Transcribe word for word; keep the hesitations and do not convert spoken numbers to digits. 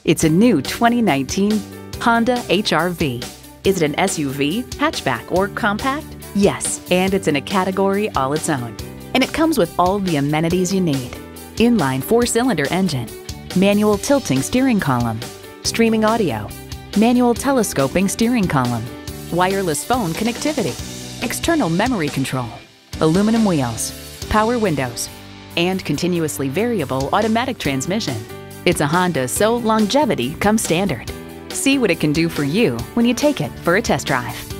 It's a new twenty nineteen Honda H R V. Is it an S U V, hatchback, or compact? Yes, and it's in a category all its own. And it comes with all the amenities you need. Inline four-cylinder engine, manual tilting steering column, streaming audio, manual telescoping steering column, wireless phone connectivity, external memory control, aluminum wheels, power windows, and continuously variable automatic transmission. It's a Honda, so longevity comes standard. See what it can do for you when you take it for a test drive.